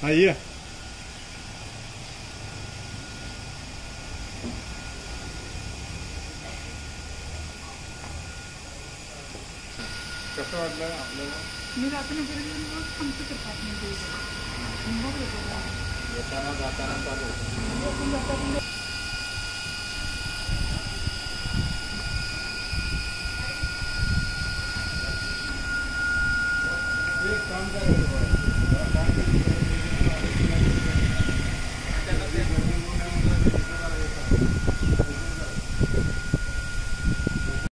हा ये. कसं वाटलं आपल्याला? मी रात्रीनगर रोज थांबतो येताना जाताना चालू